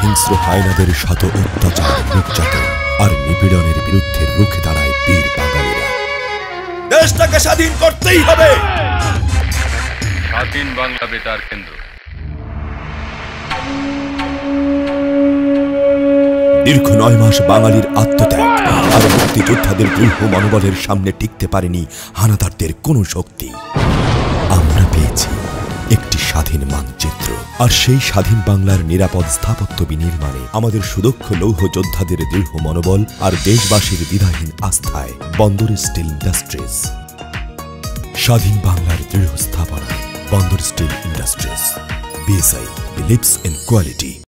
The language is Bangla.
হিংস্র হায়নাদের শত অত্যাচার, নির্যাতন আর নিপীড়নের বিরুদ্ধে রুখে দাঁড়ায় বীর বাঙালিরা। দেশটাকে স্বাধীন করতেই হবে। স্বাধীন বাংলা বেতার কেন্দ্র। দীর্ঘ 9 মাস বাঙালির আত্মত্যাগ আর মুক্তিযোদ্ধাদের দৃঢ় মনোবলের সামনে টিকতে পারেনি হানাদারদের কোনো শক্তি। আমরা পেয়েছি একটি স্বাধীন মানচিত্র, আর সেই স্বাধীন বাংলার নিরাপদ স্থাপত্য বিনির্মাণে আমাদের সুদক্ষ লৌহ যোদ্ধাদের দৃঢ় মনোবল আর দেশবাসীর দ্বিধাহীন আস্থায় বন্দর স্টিল ইন্ডাস্ট্রিজ। স্বাধীন বাংলার দৃঢ় স্থাপনায় বন্দর steel industries. BSI believes in quality.